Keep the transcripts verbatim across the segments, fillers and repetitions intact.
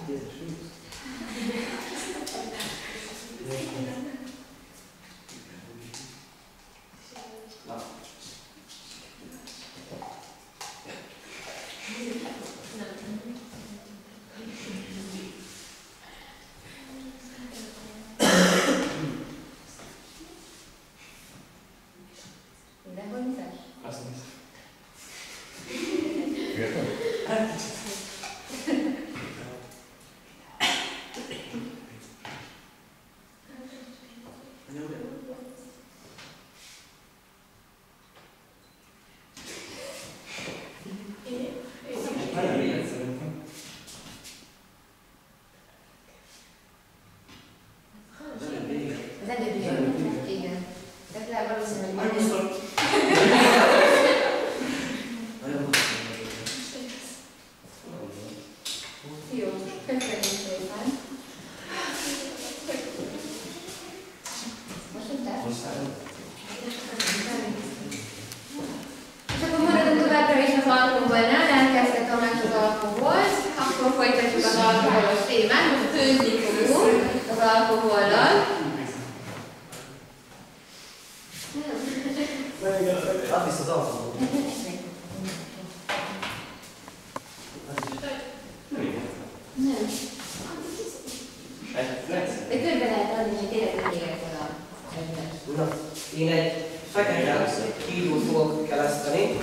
Én egy fekete hídút fogok kereszteni,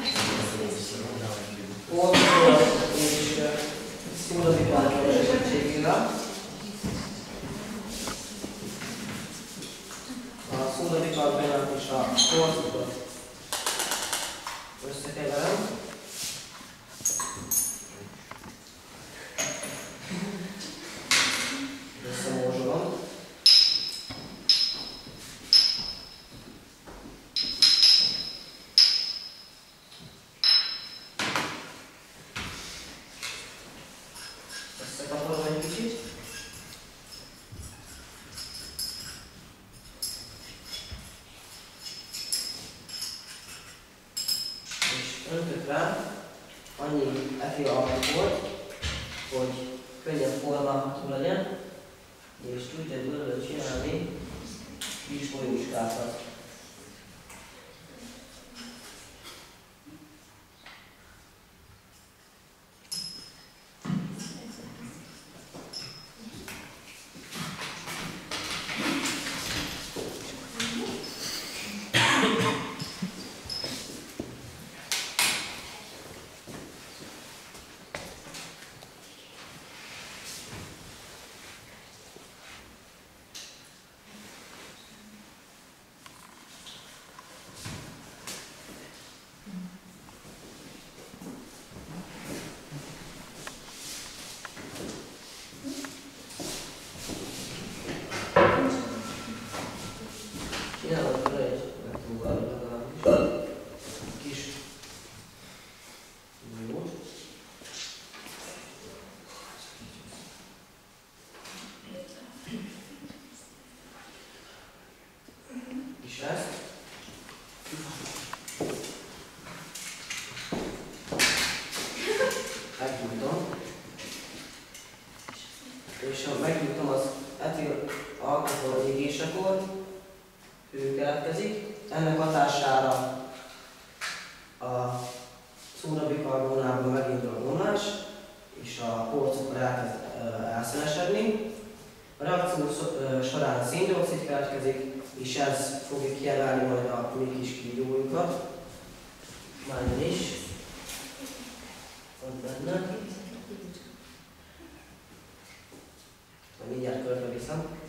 portól és szúrodipáltól segítségére. A szúrodipáltól és a portot összekeverem. Összemózsolom. Összekapolom egy kicsit. És öntök rá annyi etil alkoholt, hogy könnyebb formálható legyen, és tudják belőle csinálni kis folyóskákat. Csinálok vele egy megpróbálom legalábbis kis jót. És ezt meggyújtom, és ha meggyújtom az etil alkohol égésekor, ő keletkezik. Ennek hatására a szódabikarbonátban megindul a vonás, és a porcukor elkezd elszenesedni. A reakció során széndioxid keletkezik, és ez fogja kiemelni majd a mi kis kígyóinkat. Már is. Ott benne. Mindjárt körbe viszem.